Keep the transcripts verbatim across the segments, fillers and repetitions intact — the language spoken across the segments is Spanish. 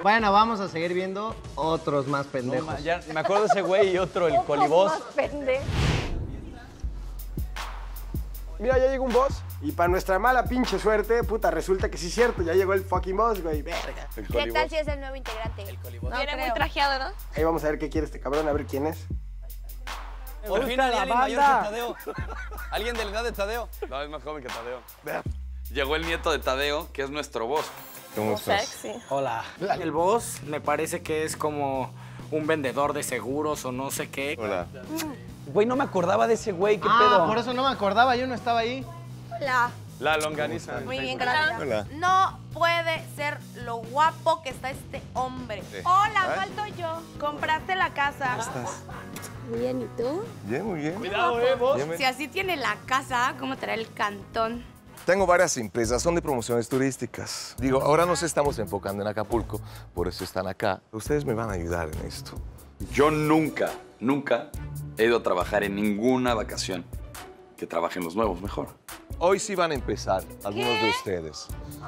Bueno, vamos a seguir viendo otros más pendejos. No, ya, me acuerdo de ese güey y otro, el colibos. Más pendejos. Mira, ya llegó un boss. Y para nuestra mala pinche suerte, puta, resulta que sí es cierto. Ya llegó el fucking boss, güey. Verga. ¿Qué tal si es el nuevo integrante? El colibos. No, Viene muy trajeado, ¿no? Ahí vamos a ver qué quiere este cabrón, a ver quién es. Por fin hay alguien mayor que Tadeo. ¿Alguien de la edad de Tadeo? No, es más joven que Tadeo. Llegó el nieto de Tadeo, que es nuestro boss. ¿Cómo estás? Sexy. Hola. El boss me parece que es como un vendedor de seguros o no sé qué. Hola. Güey, no me acordaba de ese güey, ¿qué ah, pedo? por eso no me acordaba, yo no estaba ahí. Hola. La longaniza. Muy bien, gracias. Hola. No puede ser lo guapo que está este hombre. Sí. Hola, ¿Eh? falto yo. Compraste la casa. ¿Cómo estás? Bien, ¿y tú? Bien, muy bien. Cuidado, eh, vos. Bien, Si así tiene la casa, ¿cómo trae el cantón? Tengo varias empresas, son de promociones turísticas. Digo, ahora nos estamos enfocando en Acapulco, por eso están acá. Ustedes me van a ayudar en esto. Yo nunca, nunca he ido a trabajar en ninguna vacación. Que trabajen los nuevos mejor. Hoy sí van a empezar algunos de ustedes.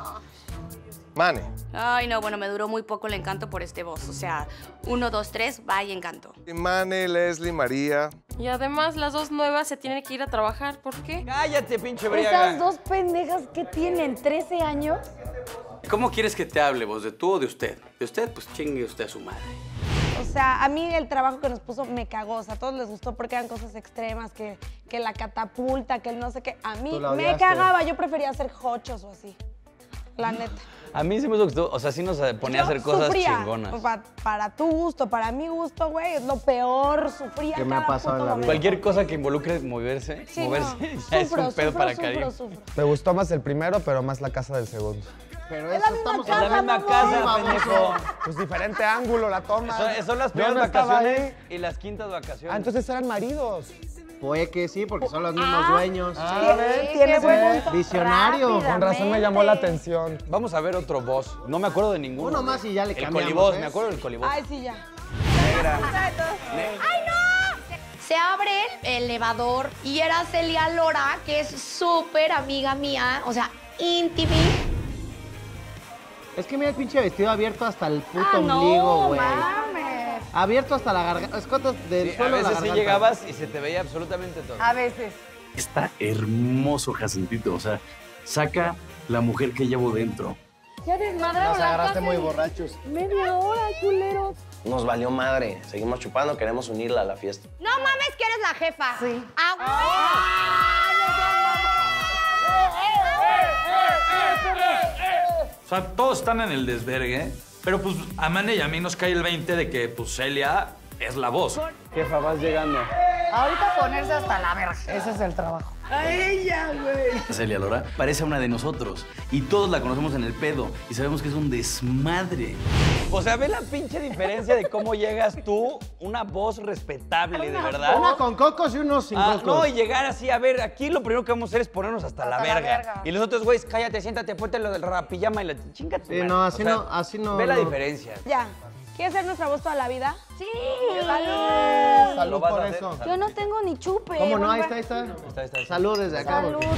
Mane. Ay, no, bueno, me duró muy poco el encanto por este boss. O sea, uno, dos, tres, vaya encanto. Mane, Leslie, María. Y además las dos nuevas se tienen que ir a trabajar. ¿Por qué? Cállate, pinche briaga. Esas dos pendejas que tienen trece años. ¿Cómo quieres que te hable vos? ¿De tú o de usted? De usted, pues chingue usted a su madre. O sea, a mí el trabajo que nos puso me cagó. O sea, a todos les gustó porque eran cosas extremas, que, que la catapulta, que el no sé qué. A mí Tú la me odiaste. cagaba. Yo prefería hacer hochos o así. La neta. A mí sí me gustó, o sea, sí nos ponía a hacer cosas Sufría. chingonas. O pa- para tu gusto, para mi gusto, güey, es lo peor. Sufría ¿Qué me ha cada pasado puto en la vida? momento. Cualquier cosa que involucre moverse, Sí, moverse, no. ya es Sufro, un pedo sufro, para sufro, Karim. sufro. Me gustó más el primero, pero más la casa del segundo. Pero Es eso la misma estamos casa, Es la misma mamón. casa, baboso. pendejo. Pues diferente ángulo, la toma. Son, son las Yo primeras no estaba vacaciones ahí. y las quintas vacaciones. Ah, entonces eran maridos. Puede que sí, porque son los mismos dueños. Sí, tienes buen punto. Visionario. Con razón me llamó la atención. Vamos a ver otro boss. No me acuerdo de ninguno. Uno más y ya le El cambiamos, colibos, ¿eh? me acuerdo del colibos. Ay, sí, ya. Se abre el elevador y era Celia Lora, que es súper amiga mía, o sea, íntima. Es que mira el pinche vestido abierto hasta el puto Ah, no, ombligo, güey. mames. Abierto hasta la garganta. Escotas del Sí, a suelo a la veces sí garganta. llegabas y se te veía absolutamente todo. A veces. Está hermoso, Jacintito. O sea, saca la mujer que llevo dentro. Ya desmadraron Nos la agarraste casa muy en borrachos. media hora, culeros. Nos valió madre. Seguimos chupando, queremos unirla a la fiesta. No mames que eres la jefa. Sí. O sea, todos están en el desvergue, pero pues a Mane y a mí nos cae el veinte de que pues Celia es la voz. Jefa, vas llegando. Ahorita ponerse hasta la verga. Ese es el trabajo. Celia Lora parece una de nosotros y todos la conocemos en el pedo y sabemos que es un desmadre. O sea, ve la pinche diferencia de cómo llegas tú, una voz respetable, de verdad. Una con cocos y uno sin Ah, cocos. no, y llegar así, a ver, aquí lo primero que vamos a hacer es ponernos hasta, la, Hasta la verga. verga. Y los otros, güeyes, cállate, siéntate, ponte lo del rapillama y la chinga tu Sí, madre. no, así O sea, no, así no, Ve la no. diferencia. Ya. ¿Quieres ser nuestra voz toda la vida? Sí. Salud Lo vas por a hacer. eso. Yo no tengo ni chupe. ¿Cómo no? Ahí mamá. está, ahí está. Está, está, está. Salud desde acá. Salud. porque-